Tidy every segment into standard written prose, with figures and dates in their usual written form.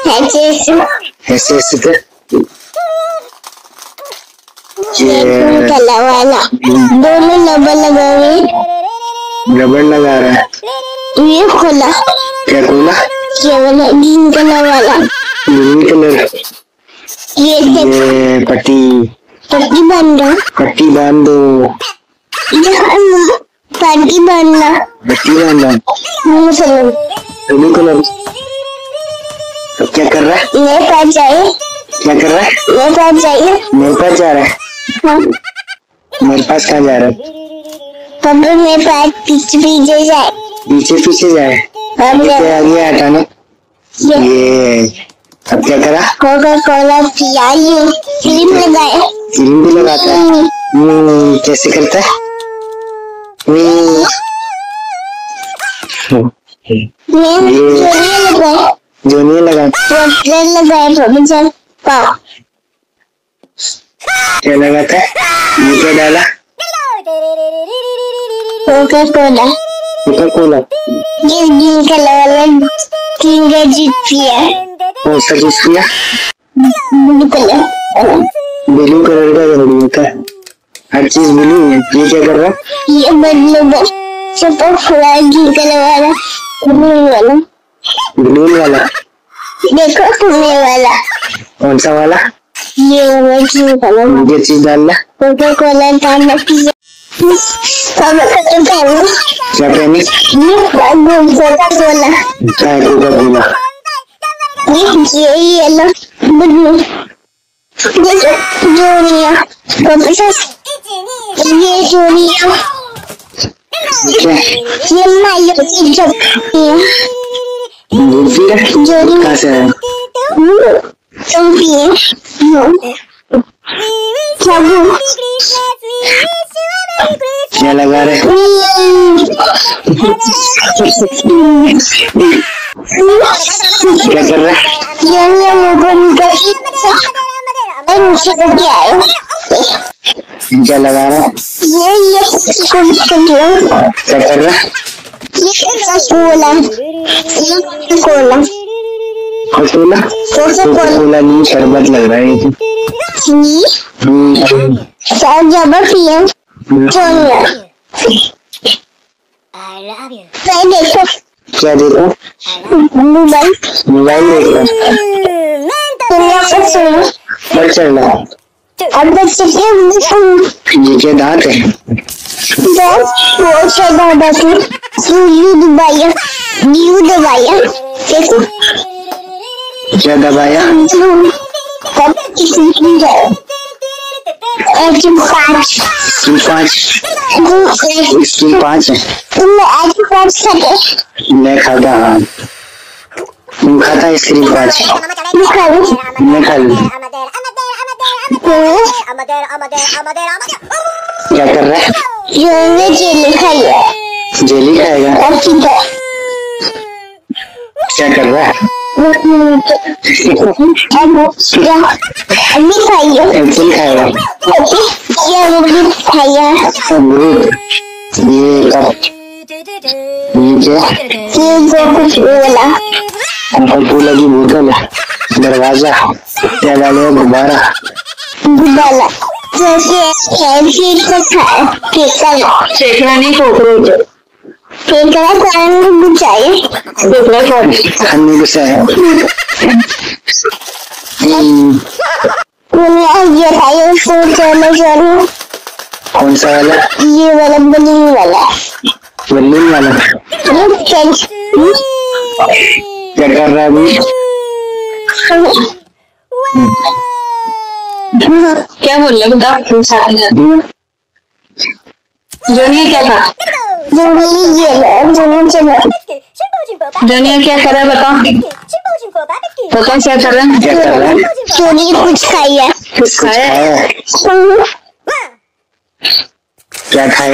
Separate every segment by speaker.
Speaker 1: ऐसे ऐसे कर
Speaker 2: कला वाला दोनों रबर लगा हुए
Speaker 1: रबड़ लगा रहा है
Speaker 2: ये खोला
Speaker 1: क्या खोला
Speaker 2: ये वाला ग्रीन कलर वाला
Speaker 1: ग्रीन कलर
Speaker 2: ये
Speaker 1: पट्टी
Speaker 2: पट्टी बांधो
Speaker 1: पट्टी बांध दो
Speaker 2: पट्टी बांधना
Speaker 1: पट्टी बांधा ब्लू कलर अब क्या कर रहा है
Speaker 2: मेरे पास जाए
Speaker 1: क्या कर रहा है
Speaker 2: मेरे पास जाइए
Speaker 1: मेरे पास जा रहा है
Speaker 2: हाँ
Speaker 1: मेरे पास कहाँ जा रहा है
Speaker 2: पापा मेरे पास पीछे पीछे जाए
Speaker 1: पीछे जाए
Speaker 2: अब
Speaker 1: आगे हटाना ये अब क्या करा
Speaker 2: कोका कोला पियाई क्रीम लगाए
Speaker 1: क्रीम भी लगाता है कैसे करता है जो नहीं लगा
Speaker 2: पोस्टर लगाए पापा पाओ
Speaker 1: क्या लगाता है ये क्या डाला
Speaker 2: कोका कोला
Speaker 1: कोला
Speaker 2: ये ग्रीन कलर वाला ग्रीन का जूस पिया
Speaker 1: कौन सा जूस पिया
Speaker 2: ब्लू कलर
Speaker 1: का जरूरी होता है हर चीज ब्लू है ये क्या कर रहा है
Speaker 2: ये बदलो सुपर फ्लाई ग्रीन कलर वाला
Speaker 1: ब्लू वाला
Speaker 2: देखो तुम्हें वाला
Speaker 1: कौन सा वाला
Speaker 2: ये वाला ग्रीन कलर
Speaker 1: ये चीज डालना
Speaker 2: कोका कोला डालना पिया पापा का तो पहनो
Speaker 1: क्या पहनी
Speaker 2: कोका कोला
Speaker 1: कोका कोला
Speaker 2: ये येलो ब्लू देखो जोड़िया पापा ये जोड़िया ये मायो की जोड़िया जोड़ी
Speaker 1: कहाँ से है
Speaker 2: तुम पिए
Speaker 1: क्या लगा रहे क्या कर रहा है
Speaker 2: ये
Speaker 1: क्या लगा रहा है क्या कर रहा है
Speaker 2: कोला
Speaker 1: कोला कोला नहीं शरबत लग रहा है ये
Speaker 2: जब पिए जुनिया देखो
Speaker 1: क्या देखो
Speaker 2: मोबाइल
Speaker 1: देखो
Speaker 2: दुनिया को सुनो
Speaker 1: बढ़ चढ़ना
Speaker 2: अब बच्चे के
Speaker 1: ये क्या दांत है
Speaker 2: वो चढ़ा बाकी यू दबाया देखो
Speaker 1: क्या दबाया
Speaker 2: तब
Speaker 1: पाँच है
Speaker 2: तुमने आज 5 खाते
Speaker 1: मैं खाता हाँ तुम खाता आइसक्रीम 5 मैं खा लूँ क्या कर रहा है
Speaker 2: जेली खाइए
Speaker 1: जेली खाएगा क्या कर रहा है
Speaker 2: अभी खाइए
Speaker 1: एप्पल खाएगा
Speaker 2: ये अमरूद खाइए
Speaker 1: अमरूद ये कप ये क्या
Speaker 2: ये कुछ बोला
Speaker 1: कोका की बोतल है दरवाजा क्या डाले गुब्बारा
Speaker 2: गुब्बारा जैसे फेंकना नहीं कॉकरोच फेंकना कारण बुझाए
Speaker 1: खाने को से
Speaker 2: ये खाइए चलो
Speaker 1: कौन सा वाला
Speaker 2: ये वाला बलून वाला
Speaker 1: क्या कर रहा है अभी
Speaker 2: क्या बोल रहे बता जोनिया क्या था जोनिया क्या कर रहा है बता क्या कर रहा है जोनिया कुछ खाया
Speaker 1: क्या खाए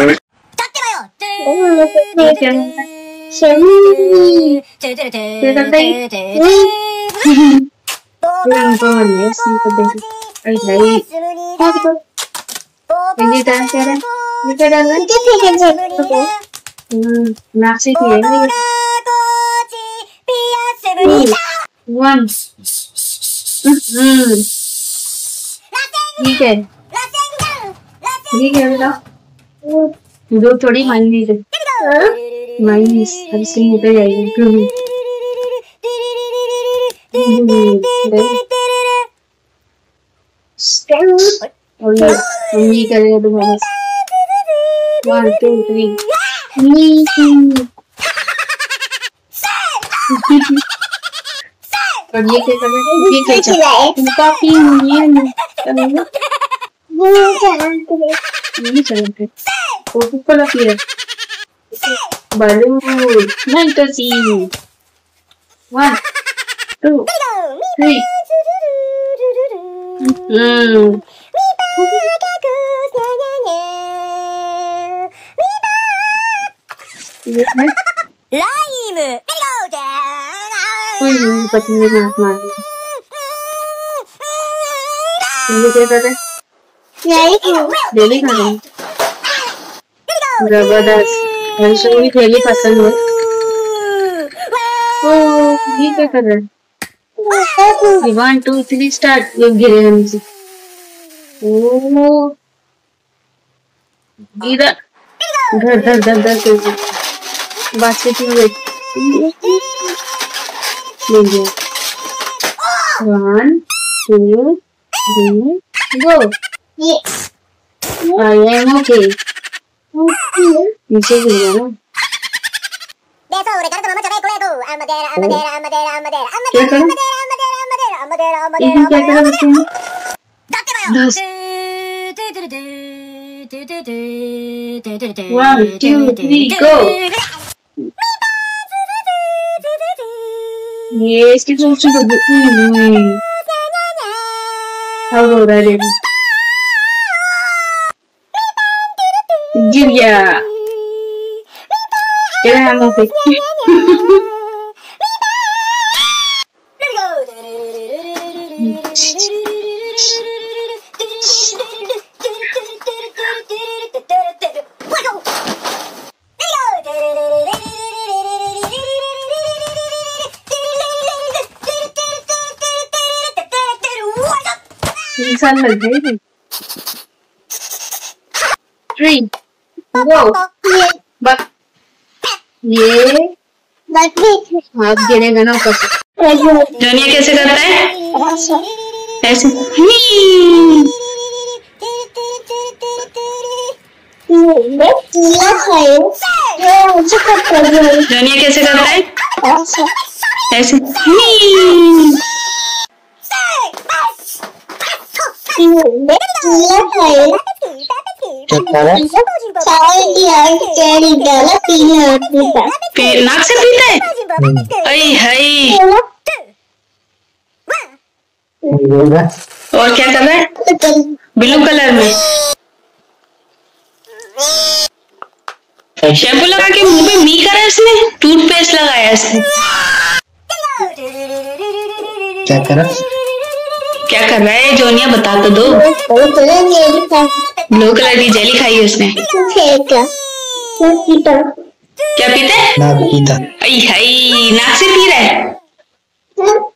Speaker 3: 1। ठीक है, ठीक है बेटा। दो थोड़ी माइनस है, माइनस हर सिंह होते जाएगी। और ये करेगा तुम्हारा 1 2 3। और ये क्या कर रहा है? ये क्या चल रहा है? काफी ये चलते कोका-कोला पी रहा है। बालू नहीं तो सी 1 2 3। पत्नी ने हाथ मार दिया। ये क्या कर रहा है? डेली खा रहे हैं। जबरदस्त। वरिशा को भी थैली पसंद है। ओह, ये क्या कर रहा है? 1 2 3 स्टार्ट। ये गिरेगा नीचे। ओह, गिरा। धर बास्केट में बैठ ले गया। 1 2 3 गो। I am okay. नीचे गिर गया ना। क्या करूं? क्या करा बच्चे ने? बस 1 2 3 गो। ये इसकी सोच तो अब हो रहा है जुया। क्या है हम पे? इंसान लग गई। 3 गो। ये हाथ गिरेगा ना ऊपर से। जुनिया कैसे करता है? ऐसे। जुनिया कैसे करता है? ऐसे। नाक से पीता है? अई हाय। और क्या कर रहा है? ब्लू कलर में शैम्पू लगा के मुंह पे मी करा इसने। टूथपेस्ट लगाया इसने।
Speaker 1: क्या करा?
Speaker 3: क्या कर रहा है जोनिया? बता तो दो। ब्लू कलर की जेली खाई है उसने। क्या पीता है?
Speaker 1: नाक पीता।
Speaker 3: आई हाय, नाक से पी रहा है।